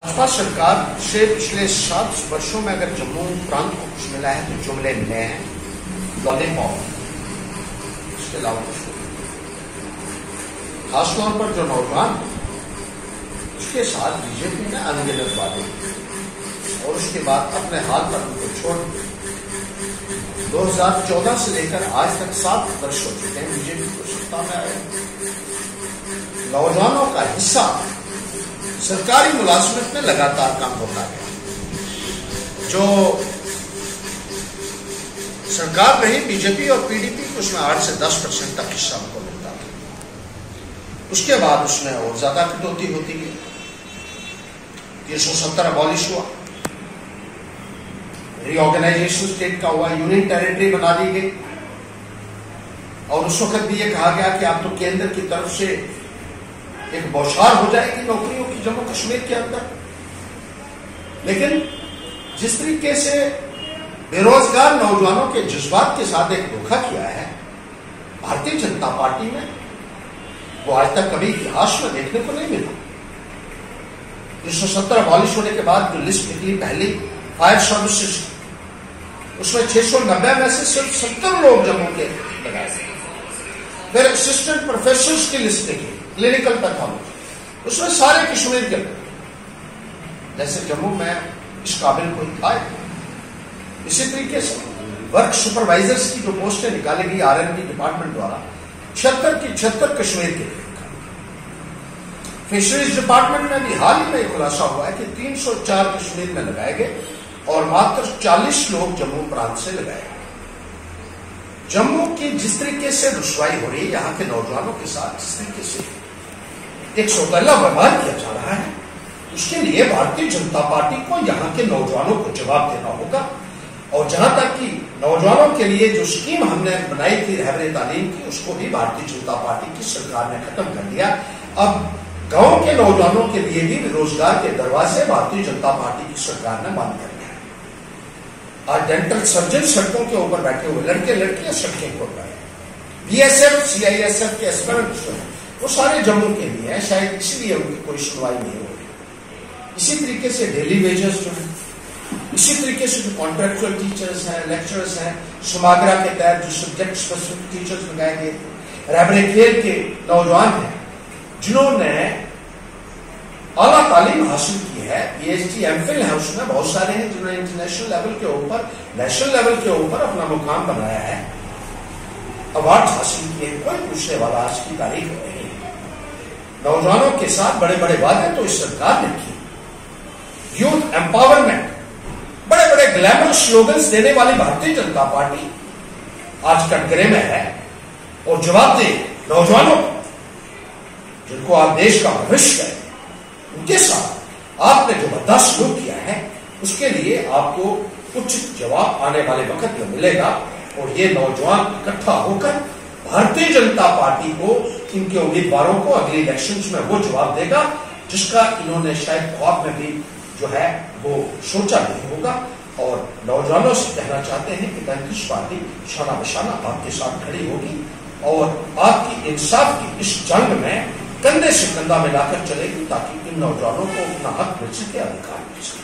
भाजपा सरकार से पिछले 7 वर्षों में अगर जम्मू प्रांत को कुछ मिला है तो जुमले मिले हैं लॉलीपॉप, इसके अलावा कुछ नहीं। खासतौर पर जो नौजवान उसके साथ बीजेपी ने अनगिनत वादे और उसके बाद अपने हाथ पर उनको छोड़ 2014 से लेकर आज तक 7 वर्ष हो चुके हैं बीजेपी को सत्ता में आए। नौजवानों का हिस्सा सरकारी मुलाजमत में लगातार कम होता गया। जो सरकार रही बीजेपी और पीडीपी को उसमें 8 से 10% तक हिस्सा उनको मिलता था। उसके बाद उसमें और ज्यादा कटौती होती गई। 370 अबॉलिश हुआ, रीऑर्गेनाइजेशन स्टेट का हुआ, यूनियन टेरिटरी बना दी गई और उस वक्त भी यह कहा गया कि आप तो केंद्र की तरफ से एक बौछार हो जाएगी नौकरियों की जम्मू कश्मीर के अंदर। लेकिन जिस तरीके से बेरोजगार नौजवानों के जज्बात के साथ एक धोखा किया है भारतीय जनता पार्टी में, वो आज तक कभी इतिहास में देखने को नहीं मिला। 370 अबॉलिश होने के बाद जो लिस्ट निकली पहली फायर सर्विसेज, उसमें 690 में से सिर्फ 70 लोग जम्मू के लगाए। फिर असिस्टेंट प्रोफेसर की लिस्ट निकली, क्लिनिकल पैथोलॉजी, उसमें सारे कश्मीर के लोग, जैसे जम्मू में इस काबिल कोई था। इसी तरीके से वर्क सुपरवाइजर्स की जो पोस्टें निकाली गई आरएनबी डिपार्टमेंट द्वारा 76 की 76 कश्मीर के लिए। फिशरीज डिपार्टमेंट में भी हाल ही में खुलासा हुआ है कि 304 कश्मीर में लगाए गए और मात्र 40 लोग जम्मू प्रांत से लगाए गए। जम्मू की जिस तरीके से रुसवाई हो रही है यहाँ के नौजवानों के साथ, जिस तरीके से एक सौतेला व्यवहार किया जा रहा है, उसके लिए भारतीय जनता पार्टी को यहाँ के नौजवानों को जवाब देना होगा। और जहां तक कि नौजवानों के लिए जो स्कीम हमने बनाई थी रहबरे तालीम की, उसको भी भारतीय जनता पार्टी की सरकार ने खत्म कर दिया। अब गांव के नौजवानों के लिए भी रोजगार के दरवाजे भारतीय जनता पार्टी की सरकार ने बंद कर दिया। आज डेंटल सर्जन सड़कों के ऊपर बैठे हुए लड़के लड़कियां सड़कें खोल रहे हैं। बीएसएफ सीआईएसएफ के एस्पिरेंट्स वो सारे जम्मू के लिए है, शायद इसलिए उनकी कोई सुनवाई नहीं हो रही। इसी तरीके से डेली वेजेस जो है, इसी तरीके से जो कॉन्ट्रेक्चुअल टीचर्स हैं, लेक्चरर्स हैं, सुमाग्रा के तहत जो सब्जेक्ट स्पेसिफिक टीचर्स लगाए गए, रहबरे खेल के नौजवान हैं जिन्होंने आला तालीम हासिल की है, पीएचडी एमफिल है, उसमें बहुत सारे हैं जिन्होंने इंटरनेशनल लेवल के ऊपर, नेशनल लेवल के ऊपर अपना मुकाम बनाया है, अवार्ड हासिल किए। कोई पूछने वाला आज की तारीख में नहीं। नौजवानों के साथ बड़े बड़े वादे तो इस सरकार ने किए। यूथ एम्पावरमेंट, बड़े बड़े ग्लैमर स्लोगन्स देने वाली भारतीय जनता पार्टी आज कटघरे में है। और जवाब दे नौजवानों जिनको आप देश का भविष्य है, उनके साथ आपने जो बर्दाश्त किया है उसके लिए आपको उचित जवाब आने वाले वक्त में मिलेगा। और ये नौजवान इकट्ठा होकर भारतीय जनता पार्टी को, इनके उम्मीदवारों को अगले इलेक्शंस में वो जवाब देगा जिसका इन्होंने शायद ख्वाब में भी जो है वो सोचा नहीं होगा। और नौजवानों से कहना चाहते हैं कि कांग्रेस पार्टी शाना बशाना आपके साथ खड़ी होगी और आपकी इंसाफ की इस जंग में कंधे से कंधा मिलाकर चलेगी ताकि इन नौजवानों को अपना हक मिल सके, अधिकार मिल सके।